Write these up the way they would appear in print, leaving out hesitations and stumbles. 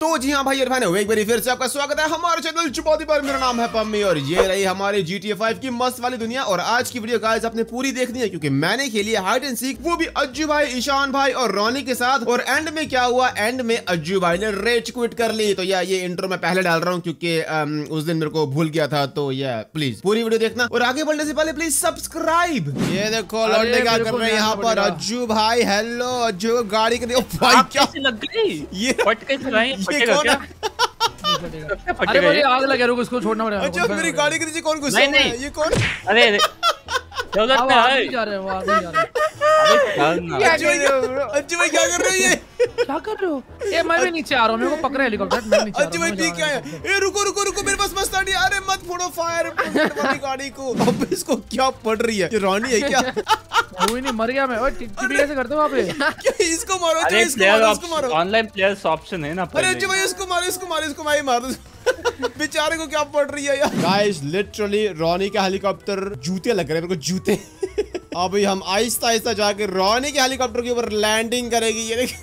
तो जी हाँ भाई और बहनों, एक बार फिर से आपका स्वागत है हमारे चैनल चुपौती पर। मेरा नाम है पम्मी और ये रही हमारी GTA 5 की मस्त वाली दुनिया। और आज की वीडियो गाइस आपने पूरी देखनी है क्योंकि मैंने खेली है हाइड एंड सीक, वो भी अज्जू भाई, ईशान भाई और रोनी के साथ। और एंड में क्या हुआ, एंड में अज्जू भाई ने रेज क्विट कर ली। तो यार ये इंट्रो मैं पहले डाल रहा हूँ क्योंकि उस दिन मेरे को भूल गया था। तो यार प्लीज पूरी वीडियो देखना और आगे बढ़ने से पहले प्लीज सब्सक्राइब। ये देखो लौंडे क्या कर रहे हैं यहाँ पर। अज्जू भाई हेलो, अज्जू गाड़ी के भाई क्या लग गई, ये फटके ये कौन है? अरे भाई आग लगा, रुको इसको छोड़ना पड़ेगा। अच्छा मेरी गाड़ी के नीचे कौन घुसा हुआ है? ये कौन? अरे दौलत में आगे जा रहे हैं, वो आगे जा रहे हैं। अज्जू भाई क्या कर रहे हो? ये क्या कर रहे हो? ये मैं भी नीचे आ रहा हूँ, मेरे को पकड़ा हेलीकॉप्टर, मैं नीचे आ रहा हूँ। अज्जू भाई ठीक है। ए रुको रुको रुको, मेरे पास मस्त आइडिया। अरे मत फोड़ो फायर वाली गाड़ी को। अब इसको क्या पड़ रही है? ये रोनी है क्या? कोई नहीं, मर गया मैं। ओए टिप्पी कैसे करते हो वहाँ पे? क्या इसको मारो, अरे इसको मारो। ऑनलाइन प्लेयर्स ऑप्शन है ना। अरे अज्जू भाई इसको मारो, इसको भाई मार दो। बेचारे को क्या पड़ रही है यार। गाइस लिटरली रोनी का हेलीकॉप्टर जूते लग रहे हैं मेरे को, जूते। अभी हम आहिस्ता आहिस्ता जाके रोनी के हेलीकॉप्टर के ऊपर लैंडिंग करेगी। ये देख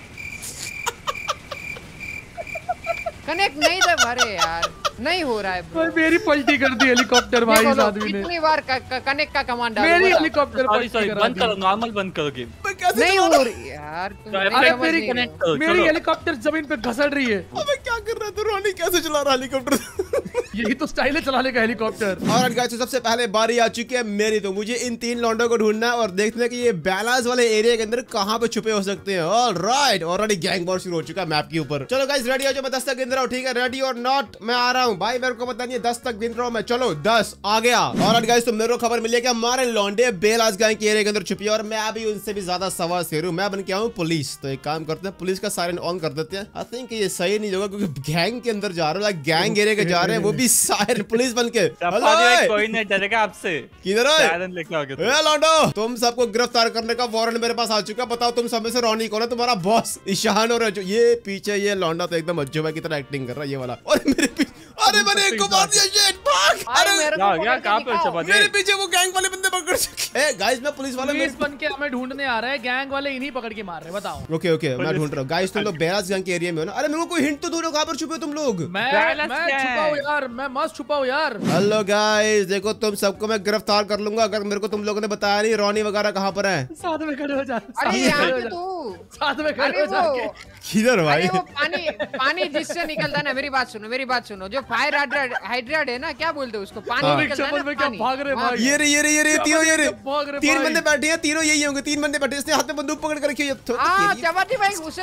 कनेक्ट नहीं था भरे यार, नहीं हो रहा है भाई। मेरी पलटी कर दी हेलीकॉप्टर भाई इस आदमी ने। कितनी बार कनेक्ट का कमांड डाला। मेरी हेलीकॉप्टर सॉरी बंद करो, नॉर्मल बंद करो गेम। नहीं हो रही यार। अरे मेरी हेलीकॉप्टर जमीन पे घसड़ रही है। अबे क्या कर रहा है तू? रोनी कैसे चला रहा हेलीकॉप्टर? यही तो स्टाइल है चलाने का हेलीकॉप्टर। और गाइस तो सबसे पहले बारी आ चुकी है मेरी। तो मुझे इन 3 लौंडों को ढूंढना है और देखना है कि ये बैलास वाले एरिया के अंदर कहां पे छुपे हो सकते हैं। ऑलराइट, ऑलरेडी गैंग वॉर शुरू हो चुका है मैप के ऊपर। चलो गाइस रेडी हो जाओ, मैं 10 तक गिन रहा हूं, ठीक है? रेडी और नॉट, मैं आ रहा हूं भाई। मेरे को पता नहीं है 10 तक गिन रहा हूं मैं। चलो 10 आ गया। और गाइस तो मेरे को खबर मिली है कि हमारे लौंडे बेलास गैंग के एरिया के अंदर छुपी है और मैं अभी उनसे भी ज्यादा सवा शेर हूं। मैं बन के आऊं पुलिस। तो एक काम करते हैं, पुलिस का सायरन ऑन कर देते हैं। आई थिंक ये सही नहीं होगा क्योंकि गैंग के अंदर जा रहे हैं, गैंग एरिया के जा रहे हैं, वो भी सायरन पुलिस बन के। कोई नहीं डरेगा आपसे। किधर है? सायरन लेके आओगे ए लौंडो, तुम सबको गिरफ्तार करने का वारंट मेरे पास आ चुका। बताओ तुम सब में से रोनी कौन है? तुम्हारा बॉस ईशान और अज्जू। ये पीछे ये लौंडा तो एकदम अज्जू भाई की तरह एक्टिंग कर रहा है ये वाला। और मेरे पीछे, अरे मैंने एक को मार दिया। शिट भाग। अरे कहां पे छुपा दिया? मेरे पीछे वो गैंग वाले बंदे पकड़ चुके हैं। गाइस मैं पुलिस वाले बन के हमें ढूंढने आ रहा है, गैंग वाले इन्हीं पकड़ के मार रहे हैं। बताओ। ओके ओके मैं ढूंढ रहा हूँ। गाइस तुम लोग बेलास गैंग के एरिया में हो ना? अरे मेरे को कोई हिंट तो दो, कहां पर छुपे हो तुम लोग? मैं छुपा हूं यार, मैं मस्त छुपा हूं यार। हेलो गाइस, देखो तुम सबको मैं गिरफ्तार कर लूंगा अगर मेरे को तुम लोगों ने बताया नहीं रोनी वगैरह कहां पर है। साथ में खड़े हो जा। अरे यार तू साथ में खड़े हो जाके। किधर भाई? वो पानी जिससे निकलता है ना, मेरी बात सुनो, जो फायर हाइड्रेट है ना, क्या बोलते हैं उसको? पानी निकलता है ना, क्या भाग रहे भाई? ये तीनों, तीन बंदे बैठे हैं, तीनों यही होंगे। 3 बंदे बैठे, इसने हाथ में बंदूक पकड़ कर रखी है। चपाती भाई उसे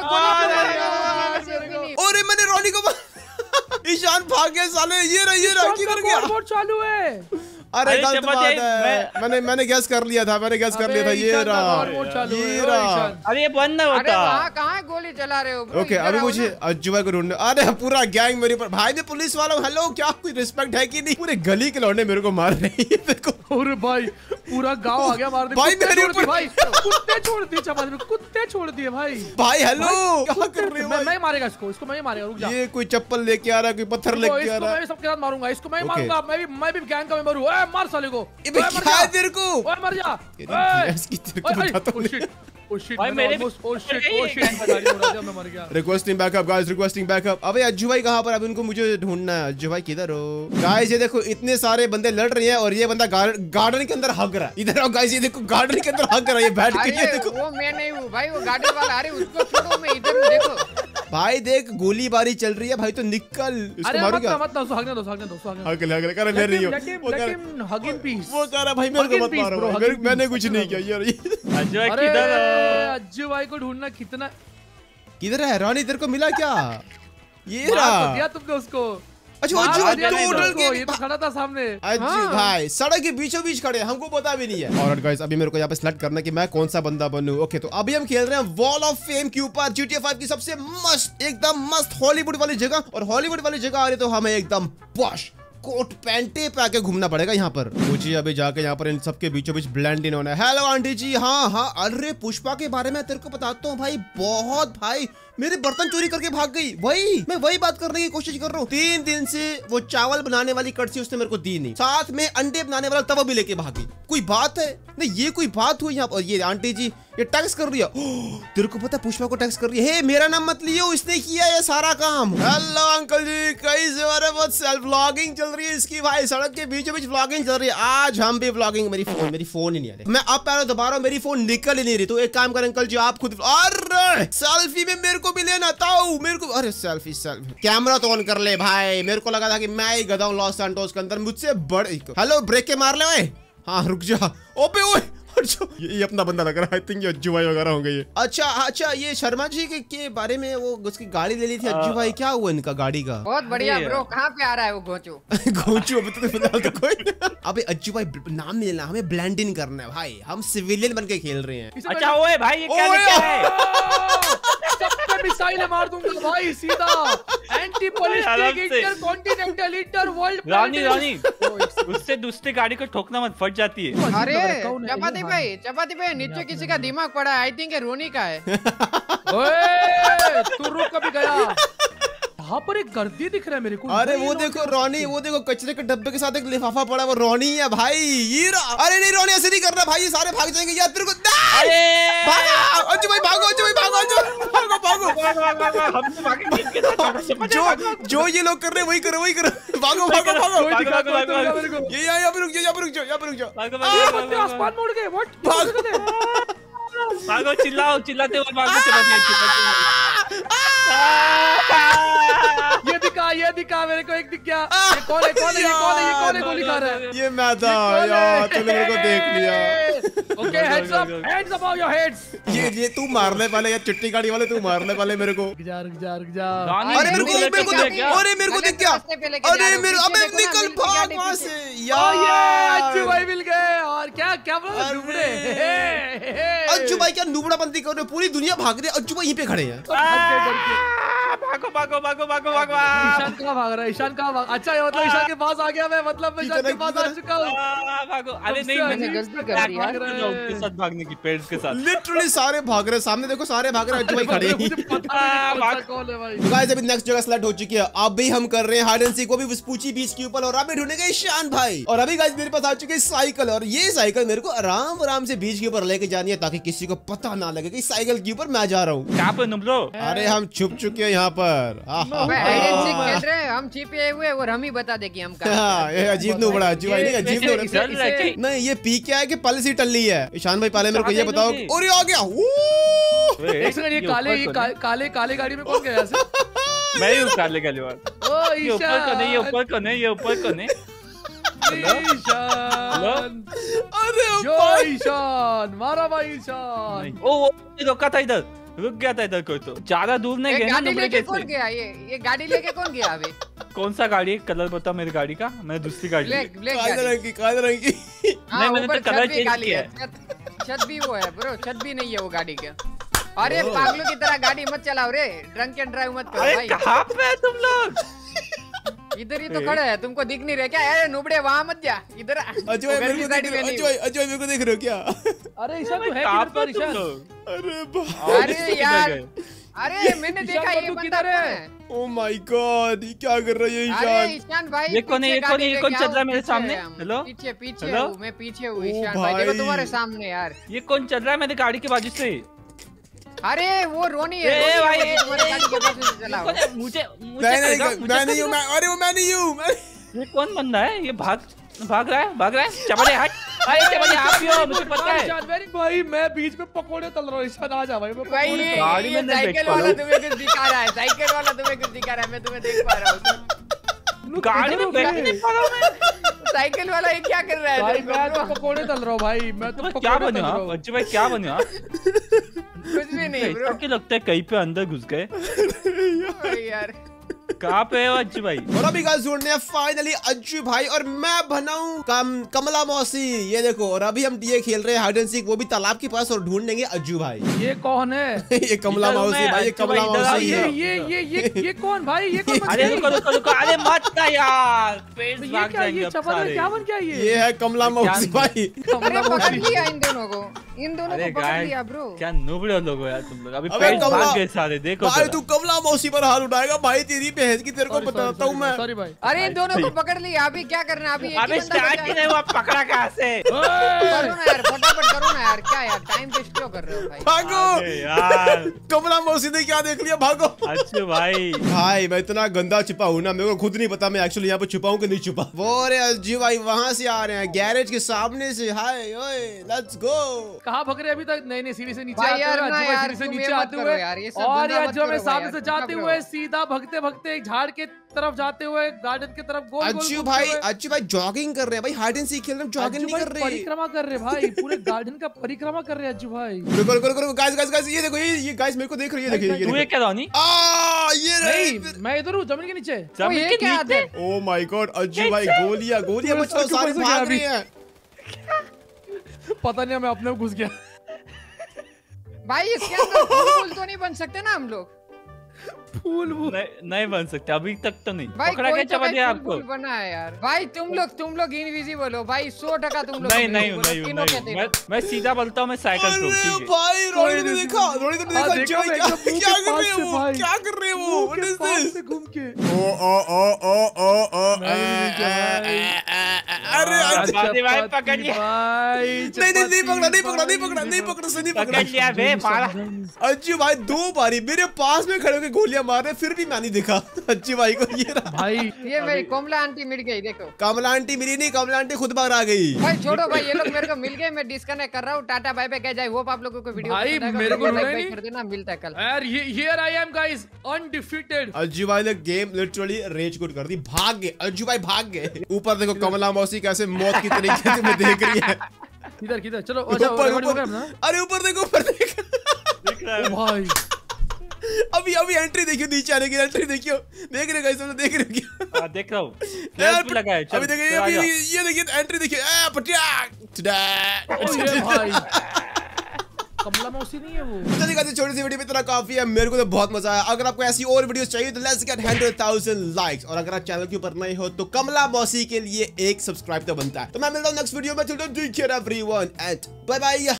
अरे मैंने रोनी को ईशान भाग गया साले। ये रहा किधर गया? चालू है। अरे गलत बात है, मैंने गैस कर लिया था। ये रहा। अरे ये बंद ना होता। कहाँ गोली चला रहे हो? ओके अभी मुझे अज्जू भाई को ढूंढना। अरे पूरा गैंग मेरे ऊपर। भाई मैं पुलिस वाला हूँ। हेलो, क्या कोई रिस्पेक्ट है कि नहीं? पूरे गली के लौंडे मेरे को मार रहे हैं। देखो अरे भाई पूरा गांव आ गया मार दे भाई। मेरे ऊपर भाई कुत्ते छोड़ दिए, चपाती में कुत्ते छोड़ दिए भाई। भाई हेलो क्या कर रहे हो? मैं मारेगा इसको मैं मारेगा। रुक जा। ये कोई चप्पल लेके आ रहा है, कोई पत्थर लेके आ रहा है। मैं सबके साथ मारूंगा इसको। मैं मारूंगा, मैं भी गैंग का मेंबर हूं। ओए मार साले को। क्या है तेरे को? ओए मर जा। Requesting backup guys, requesting backup. अबे अज्जू भाई कहाँ पर? अभी उनको मुझे ढूंढना है। अज्जू भाई किधर हो? गाइस ये देखो इतने सारे बंदे लड़ रहे हैं और ये बंदा गार्डन के अंदर हग रहा है। इधर आओ गाइस, ये देखो गार्डन के अंदर हग रहा है ये बैठ के। ये देखो वो मैं नहीं हूँ भाई, वो गार्डन वाला। अरे उसको छोड़ो, मैं इधर हूँ। देखो भाई देख गोलीबारी चल रही है भाई, तो निकल। इसको मारो क्या? मत दो, भागने दो। अगले कर मैं नहीं हूं। वो कह रहा भाई मेरे को मत मारो, मैंने कुछ नहीं किया यार। अज्जू भाई को ढूंढना किधर है? रोनी तेरे को मिला क्या? ये रहा। दिया तुमने उसको। अच्छा ये तो खड़ा था सामने। अज्जू भाई सड़क के बीचों बीच खड़े, हमको पता भी नहीं है। ऑलराइट गाइस, अभी मेरे को यहाँ पे सिलेक्ट करना है कि मैं कौन सा बंदा बनूं। ओके तो अभी हम खेल रहे हैं वॉल ऑफ फेम के ऊपर, GTA 5 की सबसे मस्त, एकदम मस्त हॉलीवुड वाली जगह। और हॉलीवुड वाली जगह आ रही तो हमें एकदम पॉश कोट पैंटे पे आके घूमना पड़ेगा यहाँ पर। मुझे अभी जाके यहाँ पर इन सबके बीचों बीच ब्लेंड इन होना है। Hello aunty ji. हाँ अरे पुष्पा के बारे में तेरे को बताता हूँ भाई, बहुत भाई मेरे बर्तन चोरी करके भाग गई। मैं वही बात करने की कोशिश कर रहा हूँ। 3 दिन से वो चावल बनाने वाली कड़छी उसने मेरे को दी नहीं, साथ में अंडे बनाने वाला तवा भी लेके भागी। कोई बात है? नहीं, ये कोई बात हुई यहाँ पर? ये आंटी जी ये टैक्स कर रही है। तेरे को पता है पुष्पा को टैक्स कर रही है? मेरा नाम मत लियो, इसने किया ये सारा काम। हेलो अंकल जी, कई से बहुत सेल्फ व्लॉगिंग चल रही है इसकी भाई, सड़क के बीचों बीच व्लॉगिंग चल रही है। आज हम भी व्लॉगिंग। मेरी फोन ही नहीं आ रही। मैं अब पैरों दबा रहा हूँ, मेरी फोन निकल ही नहीं रही। तो एक काम कर अंकल जी, आप खुद अरे सेल्फी में मेरे को भी लेना ताऊ, मेरे को। अरे सेल्फी कैमरा तो ऑन कर ले भाई। मेरे को लगा था कि मैं ही गधा हूँ लॉस सैंटोस के अंदर, मुझसे बड़े। हेलो, ब्रेक के मार ले भाई। हाँ रुक जा। ओपे ओए, ये अपना बंदा लग रहा है। आई थिंक ये अज्जू भाई वगैरह होंगे ये। अच्छा, ये शर्मा जी के बारे में वो उसकी गाड़ी ले ली थी अज्जू भाई, क्या हुआ इनका गाड़ी का? बहुत बढ़िया ब्रो। कहाँ पे आ रहा है वो घोंचू? घोंचू अभी तो फिलहाल तो कोई। अबे अज्जू भाई नाम नहीं लेना, हमें ब्लेंड इन करना है भाई। हम सिविलियन बन के खेल रहे हैं। अच्छा ओए भाई, ये क्या लेके आए? मिसाइल मार दूंगा भाई सीधा। Anti polistic intercontinental inter world. रानी उससे दूसरी गाड़ी को ठोकना मत, फट जाती है। अरे चपाती भाई नीचे किसी का दिमाग पड़ा है। आई थिंक रोनी का है। ओए तू रुक, कभी गया? वहाँ पर एक गर्दी दिख रहा है मेरे को। अरे वो देखो रोनी, वो देखो कचरे के डब्बे के साथ एक लिफाफा पड़ा, वो रोनी है भाई। ये अरे नहीं रोनी, ऐसे नहीं करना भाई, ये सारे भाग जाएंगे यार। तेरे को अज्जू भाई भागो, जो ये लोग कर रहे हैं वही करो। भागो। ये यहाँ पे रुक जाओ। आसमान मोड़ गए। भागो, चिल्लाते हुए भागो। ये दिखा मेरे को, एक दिख गया। ये कौन है गोली खा रहा है? ये मैं था यार, तूने मेरे को देख लिया। Okay, hands up your heads। ये तू मारने वाले या चिट्टी गाड़ी वाले, तू मारने वाले मेरे को। रुक जा। अरे मेरे को देख क्या? अरे अबे निकल भाग वहाँ से यार। अज्जू भाई मिल गए। और क्या बोला नुबड़े? अज्जू भाई क्या नुबड़ा बंदी कर रहे हो? पूरी दुनिया भाग रही है, अज्जू भाई यहीं पे खड़े हैं। भागो। ईशान कहाँ भाग रहा है? ईशान कहाँ भाग? अच्छा, ये मतलब ईशान के पास आ गया मैं, मतलब मैं ईशान के पास आ चुका हूँ। भागो। अरे नहीं, मैंने गलती कर दी यार। उनके साथ भागने की, पेड़ के साथ। लिटरली सारे भाग रहे हैं, सामने देखो सारे भाग रहे हैं, अज्जू भाई खड़े हैं। मुझे पता नहीं कौन सा कॉल है भाई। गाइस अभी नेक्स्ट जगह सेलेक्ट हो चुकी है। अब भी हम कर रहे हैं हाइड एंड सीक, वो भी उस पूछी बीच के ऊपर। और अभी ढूंढेंगे ईशान भाई। और अभी गाइस मेरे पास आ चुकी है साइकिल, और ये साइकिल मेरे को आराम से बीच के ऊपर लेके जानी है, ताकि किसी को पता ना लगे कि साइकिल के ऊपर मैं जा रहा हूँ। क्या पर नुबलो? अरे हम छुप चुके हैं यहाँ पर। खेल रहे हैं हम, छिपे हुए, और हम ही बता दे कि हम कहाँ। ये अजीब नो बड़ा अजीब भाई, नहीं अजीब नो नहीं, ये पी क्या है कि पॉलिसी टल्ली है। ईशान भाई पहले मेरे को ये बताओ। और ये आ गया। एक सेकंड, ये काले गाड़ी में कौन गया ऐसे? मैं हूँ काले वाले। ओ ये ऊपर को नहीं। ईशान, अरे ईशान मारा भाई ईशान। ओ रुका था इधर, रुक गया था इधर। कोई तो ज्यादा दूर नहीं गया ना। गाड़ी लेके कौन गया? ये गाड़ी लेके कौन गया अभी? कौन सा गाड़ी? कलर बता मेरी गाड़ी का, मैं दूसरी गाड़ी। काले रंग की। नहीं, मैंने तो कलर चेंज किया है। छत भी वो है ब्रो, छत भी नहीं है वो गाड़ी का। अरे पागलों की तरह गाड़ी मत चलाओ रे, ड्रंक एंड ड्राइव मत करो भाई। कहाँ पे है तुम लोग? इधर ही तो खड़े हैं, तुमको दिख नहीं रहे क्या? अरे नुबड़े वहाँ मत जा, इधर अजय मेरे को देख रहे हो क्या? अरे ईशान तू है किधर पर ईशान? अरे यार, अरे मैंने देखा ये बंदा है। ओ माय गॉड, ये क्या कर रहा है ये ईशान? ईशान भाई ये कौन चल रहा है मेरे सामने? हेलो, पीछे हूँ मैं, पीछे हूँ ईशान भाई, देखो तुम्हारे सामने यार। ये कौन चल रहा है मेरी गाड़ी के बाजू से? अरे वो रोनी है। मुझे मैं नहीं हूँ। ये कौन बंदा है? ये भाग रहा है। चपले हट। चपले आप ही हो, मुझे पता है। भाई मैं बीच में पकौड़े तल रहा हूँ। ईशान आ जा भाई। गाड़ी में साइकिल वाला तुम्हें कुछ दिखा रहा है, मैं तुम्हें देख पा रहा हूँ। गाड़ी में बैठ नहीं पा रहा हूँ मैं। साइकिल वाला ये क्या कर रहा है? भाई मैं तो पकौड़े तल रहा हूँ भाई। मैं तो क्या बने आप बच्चे भाई? क्या बने आप? कुछ भी नहीं ब्रो। क्या लगता है कहीं पे अंदर घुस गए यार? कहाँ पे हो अज्जू भाई? और अभी गाइस ढूंढने हैं फाइनली अज्जू भाई और मैं बनाऊं कमला मौसी। ये देखो, और अभी हम ये खेल रहे हैं हाइड एंड सीक, वो भी तालाब के पास, और ढूंढेंगे अज्जू भाई। ये कौन है? ये कमला मौसी भाई, ये कमला मौसी है। ये कौन भाई? ये कौन? अरे रुको, अरे मत ना यार, पेड़ भाग जाएंगे अब चपल सारे। क्या बन गया ये है कमला मौसी भाई। अरे पकड़ लिया इन दोनों को, पकड़ लिया ब्रो। क्या नुबड़े लोग हो यार तुम लोग, अभी अबे पेड़ कमला- भाग गए सारे। देखो भाई तू कमला मौसी पर हाथ उठाएगा भाई, तेरी बहन की तेरे को बताता हूँ मैं। सॉरी भाई। अरे इन दोनों को पकड़ लिया, अभी क्या करना है? अभी एक ही अबे बंदा स्टार्ट बचा ही है। नहीं हुआ, पकड़ा कहाँ से? करो ना यार, फटाफट करो ना यार, क्या यार टाइम वेस्ट क्यों कर रहे हो भाई? भागो अरे यार कमला मौसी ने क्या देख लिया, भागो। अच्छू भाई। भाई मैं इतना गंदा छुपा हूँ ना, मेरे को खुद नहीं पता मैं एक्चुअली यहाँ पे छुपा हूँ कि नहीं छुपा। वो रे अज्जू भाई वहाँ से आ रहे हैं, गैरेज के सामने से। हाय ओए लेट्स गो। कहाँ भग रहे अभी तक? नहीं सीढ़ी से नीचे भाई आते यार हुए, ना अज्जू भाई यार, सीढ़ी से तुम नीचे ये मत आते करो हुए, यार, ये सब और धंधा मत अज्जू में करो सामने यार, से धंधा जाते करो। हुए सीधा भगते एक झाड़ के तरफ जाते हुए गार्डन की तरफ गोल अज्जू भाई जॉगिंग कर रहे हैं भाई, हाइड एंड सीक खेल रहे हैं, जॉगिंग नहीं कर रहे। परिक्रमा कर रहे भाई, पूरे गार्डन का परिक्रमा कर रहे हैं अज्जू भाई। रुको रुको रुको गाइस ये देखो, ये गाइस मेरे को देख रही है, देखिए ये तू ये क्या रानी? ये नहीं मैं इधर हूँ, जमीन के नीचे। जमीन ये के क्या नीचे? ओ माय गॉड अज्जू भाई, गोलियां बचाओ, सारे भाग रहे हैं। पता नहीं मैं अपने में घुस गया। भाई इसके अंदर फूल तो नहीं बन सकते ना हम लोग? फूल नहीं बन सकते अभी तक तो नहीं। भाई पकड़ा कोई क्या तो चबा दिया भाई आपको? फूल बना है यार। भाई तुम लोग इनविजिबल हो भाई, 100% तुम लोग नहीं invisible हो, तीनों कहते नहीं, हो। मैं सीधा बोलता हूँ, मैं साइकिल पे हूँ, अरे ठीक है? भाई रोनी ने देखा हाँ, अज्जू देखा भाई मैं क्या एकदम मुंह क्या के कर रहे पास हो से भाई। क्या कर रहे हो? मुंह व्हाट के इज पास दिस? से घूम के। अरे भाई पकड़ लिया। नहीं पकड़ा पकड़ लिया बे, मारा। अज्जू भाई 2 बारी मेरे पास में खड़े होकर गोलियां मार रहे, फिर भी मैं नहीं दिखा अज्जू भाई को। ये रहा भाई ये मेरी कोमला आंटी मिल गई, देखो। कमला आंटी मिली नहीं, कमला आंटी खुद बाहर आ गई। भाई छोड़ो भाई, ये लोग मेरे को मिल गए, मैं डिस्कनेक्ट कर रहा हूँ। टाटा बाय बाय कह जाए। होप आप लोगों को वीडियो भाई, पसंद आएगा, मेरे को लाइक रुला ही बाय नहीं। कर देना, मिलता है कल। यार here I am guys, undefeated. Ajju भाई ने गेम लिटरली रेज क्विट कर दी, भाग गए अज्जू भाई, भाग गए। ऊपर देखो कमला मौसी कैसे मौत की तरीके से मैं देख रही है। किधर चलो। अरे ऊपर देखो दिख रहा है भाई अभी एंट्री देखियो, नीचे आने की एंट्री देखियो, देख रहे गाइस, हम देख रहे हो क्या? हाँ, देख रहा हूँ। यार, भी लगा है, चल, अभी देखिए चल, आ जाओ। ये देखिए एंट्री देखिए, ये भाई कमला मौसी नहीं है वो। चलिए गाइस, छोटी सी वीडियो में इतना काफी है, मेरे को तो बहुत मजा आया। अगर आपको ऐसी और वीडियोस चाहिए तो लेट्स गेट 100,000 लाइक्स, और अगर आप चैनल के ऊपर नए हो तो कमला मौसी के लिए एक सब्सक्राइब तो बनता है। तो मैं मिलता हूँ नेक्स्ट वीडियो में, take care everyone and bye bye.